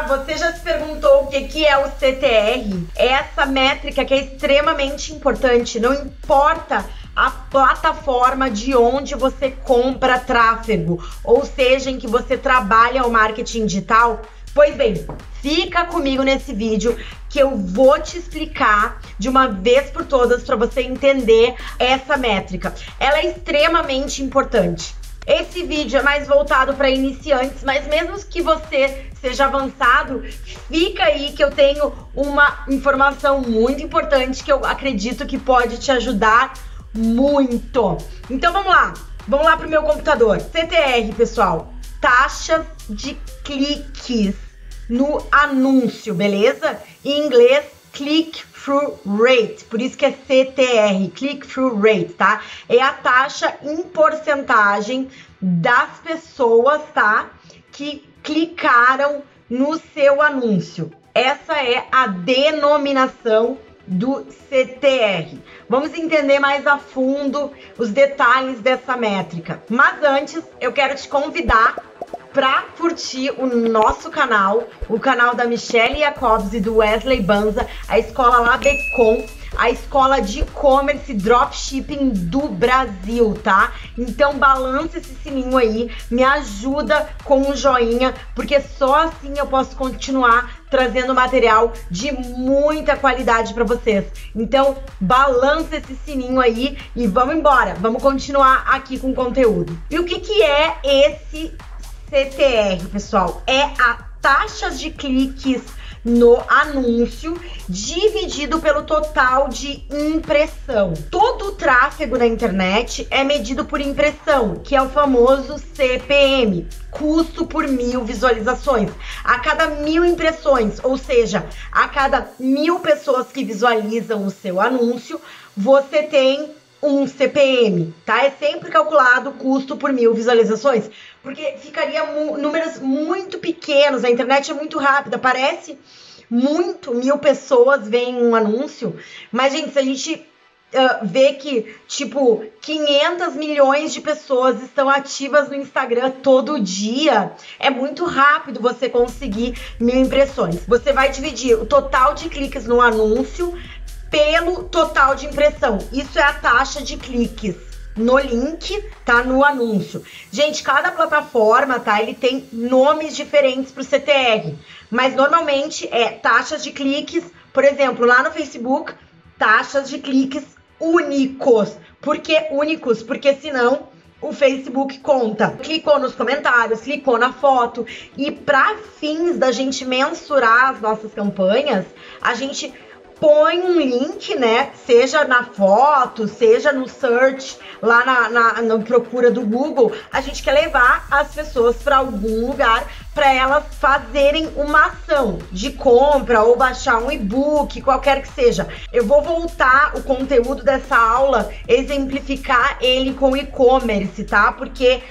você já se perguntou o que é o CTR? É essa métrica que é extremamente importante, não importa a plataforma de onde você compra tráfego, ou seja, em que você trabalha o marketing digital. Pois bem, fica comigo nesse vídeo que eu vou te explicar de uma vez por todas para você entender essa métrica. Ela é extremamente importante. Esse vídeo é mais voltado para iniciantes, mas mesmo que você seja avançado, fica aí que eu tenho uma informação muito importante que eu acredito que pode te ajudar muito. Então vamos lá pro meu computador. CTR, pessoal, taxas de cliques no anúncio, beleza? Em inglês, click-through rate, por isso que é CTR, click-through rate, tá? É a taxa em porcentagem das pessoas, tá? Que clicaram no seu anúncio. Essa é a denominação do CTR. Vamos entender mais a fundo os detalhes dessa métrica. Mas antes, eu quero te convidar para curtir o nosso canal, o canal da Michelle Jacobs e do Wesley Banza, a escola Labecom, a escola de e-commerce dropshipping do Brasil, tá? Então balança esse sininho aí, me ajuda com um joinha, porque só assim eu posso continuar trazendo material de muita qualidade para vocês. Então balança esse sininho aí e vamos embora, vamos continuar aqui com o conteúdo. E o que é esse CTR, pessoal? É a taxa de cliques no anúncio dividido pelo total de impressão. Todo o tráfego na internet é medido por impressão, que é o famoso CPM, custo por 1000 visualizações. A cada 1000 impressões, ou seja, a cada 1000 pessoas que visualizam o seu anúncio, você tem um CPM, tá? É sempre calculado o custo por 1000 visualizações, porque ficaria números muito pequenos, a internet é muito rápida, parece muito 1000 pessoas veem um anúncio, mas, gente, se a gente vê que, tipo, 500 milhões de pessoas estão ativas no Instagram todo dia, é muito rápido você conseguir 1000 impressões. Você vai dividir o total de cliques no anúncio pelo total de impressão. Isso é a taxa de cliques no link, tá? No anúncio. Gente, cada plataforma, tá? Ele tem nomes diferentes pro CTR, mas normalmente é taxas de cliques, por exemplo, lá no Facebook, taxas de cliques únicos. Por que únicos? Porque senão o Facebook conta. Clicou nos comentários, clicou na foto, e para fins da gente mensurar as nossas campanhas, a gente põe um link, né, seja na foto, seja no search, lá na procura do Google. A gente quer levar as pessoas para algum lugar para elas fazerem uma ação de compra ou baixar um e-book, qualquer que seja. Eu vou voltar o conteúdo dessa aula, exemplificar ele com e-commerce, tá? Porque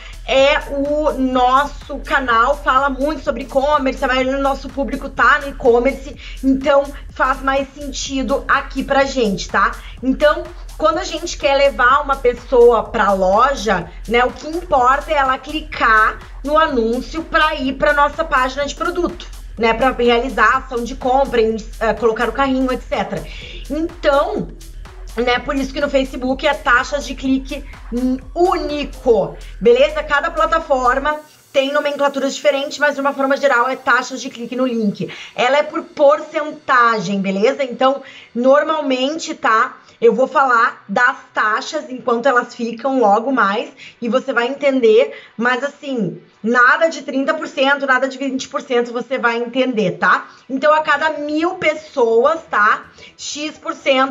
o nosso canal fala muito sobre e-commerce, a maioria do nosso público tá no e-commerce, então faz mais sentido aqui pra gente, tá? Então, quando a gente quer levar uma pessoa pra loja, né, o que importa é ela clicar no anúncio para ir para nossa página de produto, né, para realizar a ação de compra, colocar no carrinho, etc. Então, né, por isso que no Facebook é taxas de clique único, beleza? Cada plataforma tem nomenclaturas diferentes, mas de uma forma geral é taxas de clique no link. Ela é por porcentagem, beleza? Então, normalmente, tá? Eu vou falar das taxas enquanto elas ficam logo mais e você vai entender, mas assim, nada de 30%, nada de 20% você vai entender, tá? Então, a cada 1000 pessoas, tá? X%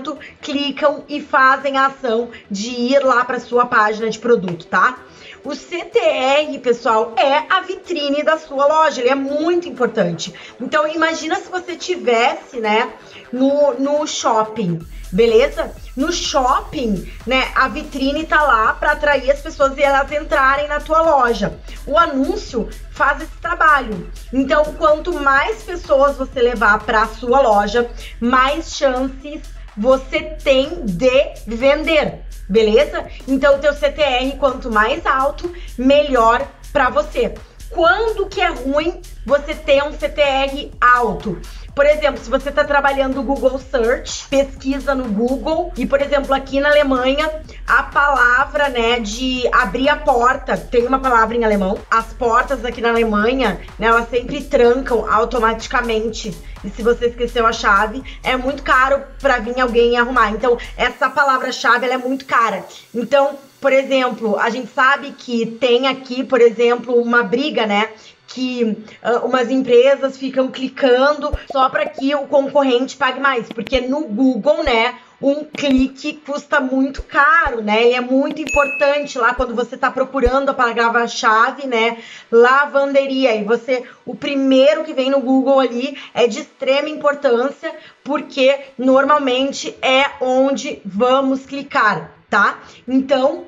clicam e fazem a ação de ir lá para sua página de produto, tá? O CTR, pessoal, é a vitrine da sua loja, ele é muito importante. Então, imagina se você tivesse, né, no shopping, beleza? No shopping, né, a vitrine tá lá para atrair as pessoas e elas entrarem na tua loja. O anúncio faz esse trabalho. Então, quanto mais pessoas você levar para a sua loja, mais chances você tem de vender, beleza? Então, o teu CTR, quanto mais alto, melhor para você. Quando que é ruim você ter um CTR alto? Por exemplo, se você está trabalhando no Google Search, pesquisa no Google e, por exemplo, aqui na Alemanha, a palavra, né, de abrir a porta, tem uma palavra em alemão, as portas aqui na Alemanha, né, elas sempre trancam automaticamente. E se você esqueceu a chave, é muito caro para vir alguém arrumar. Então, essa palavra-chave, ela é muito cara. Então, por exemplo, a gente sabe que tem aqui, por exemplo, uma briga, né? Que umas empresas ficam clicando só para que o concorrente pague mais, porque no Google, né, um clique custa muito caro, né? Ele é muito importante lá quando você está procurando a palavra-chave, né? Lavanderia. E o primeiro que vem no Google ali é de extrema importância, porque normalmente é onde vamos clicar, tá? Então,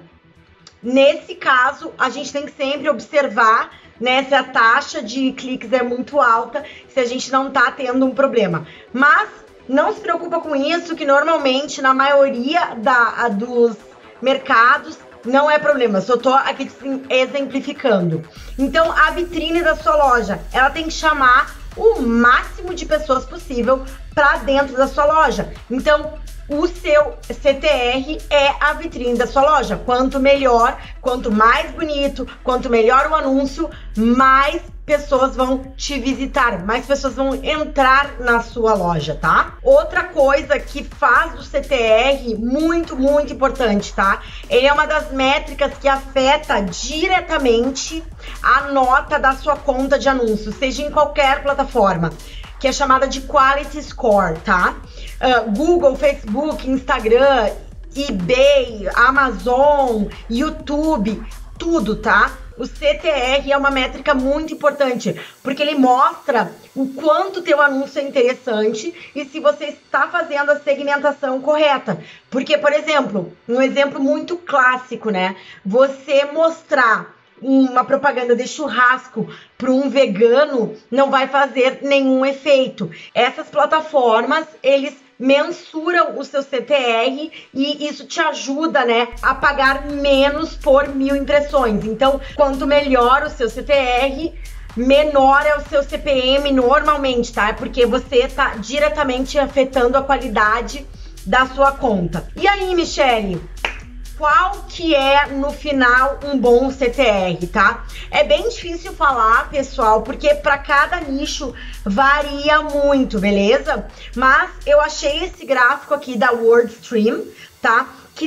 nesse caso, a gente tem que sempre observar, né, se a taxa de cliques é muito alta, se a gente não tá tendo um problema. Mas não se preocupa com isso, que normalmente na maioria dos mercados não é problema. Só tô aqui exemplificando. Então, a vitrine da sua loja, ela tem que chamar o máximo de pessoas possível para dentro da sua loja. Então, o seu CTR é a vitrine da sua loja. Quanto melhor, quanto mais bonito, quanto melhor o anúncio, mais pessoas vão te visitar, mais pessoas vão entrar na sua loja, tá? Outra coisa que faz do CTR muito, muito importante, tá? Ele é uma das métricas que afeta diretamente a nota da sua conta de anúncio, seja em qualquer plataforma, que é chamada de Quality Score, tá? Google, Facebook, Instagram, eBay, Amazon, YouTube, tudo, tá? O CTR é uma métrica muito importante, porque ele mostra o quanto teu anúncio é interessante e se você está fazendo a segmentação correta. Porque, por exemplo, um exemplo muito clássico, né? Você mostrar uma propaganda de churrasco para um vegano não vai fazer nenhum efeito. Essas plataformas, eles mensuram o seu CTR e isso te ajuda, né, a pagar menos por 1000 impressões. Então, quanto melhor o seu CTR, menor é o seu CPM normalmente, tá? Porque você tá diretamente afetando a qualidade da sua conta. E aí, Michele? Qual que é, no final, um bom CTR, tá? É bem difícil falar, pessoal, porque para cada nicho varia muito, beleza? Mas eu achei esse gráfico aqui da WordStream, tá?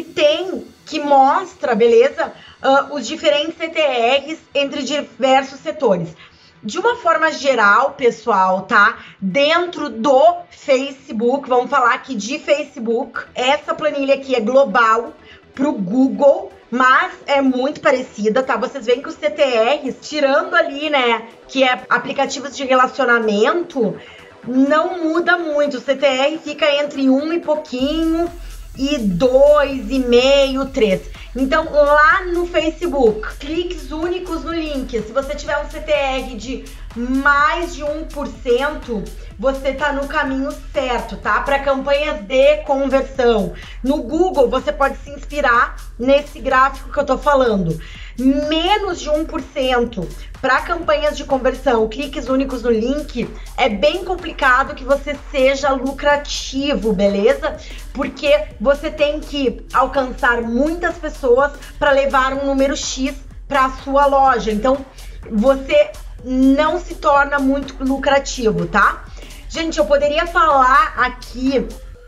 Que mostra, beleza? Os diferentes CTRs entre diversos setores. De uma forma geral, pessoal, tá? Dentro do Facebook, vamos falar aqui de Facebook, essa planilha aqui é global pro Google, mas é muito parecida, tá? Vocês veem que os CTRs, tirando ali, né, que é aplicativos de relacionamento, não muda muito. O CTR fica entre 1 e pouquinho e 2,5, 3. Então, lá no Facebook, cliques únicos no link. Se você tiver um CTR de mais de 1%, você tá no caminho certo, tá? Para campanhas de conversão. No Google, você pode se inspirar nesse gráfico que eu tô falando. Menos de 1% para campanhas de conversão, cliques únicos no link, é bem complicado que você seja lucrativo, beleza? Porque você tem que alcançar muitas pessoas para levar um número X para a sua loja. Então, você não se torna muito lucrativo, tá? Gente, eu poderia falar aqui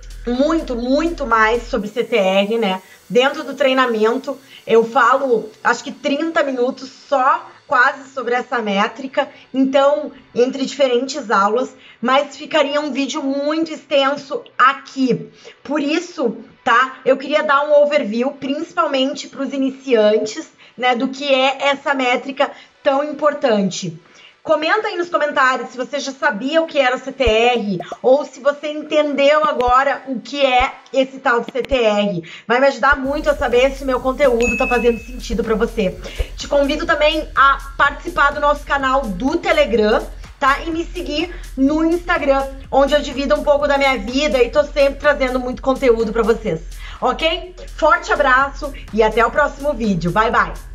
muito mais sobre CTR, né? Dentro do treinamento, eu falo, acho que 30 minutos só quase sobre essa métrica, então, entre diferentes aulas, mas ficaria um vídeo muito extenso aqui. Por isso, tá? Eu queria dar um overview, principalmente para os iniciantes, né? Do que é essa métrica tão importante. Comenta aí nos comentários se você já sabia o que era o CTR ou se você entendeu agora o que é esse tal de CTR. Vai me ajudar muito a saber se o meu conteúdo tá fazendo sentido para você. Te convido também a participar do nosso canal do Telegram, tá? E me seguir no Instagram, onde eu divido um pouco da minha vida e tô sempre trazendo muito conteúdo para vocês, ok? Forte abraço e até o próximo vídeo. Bye, bye!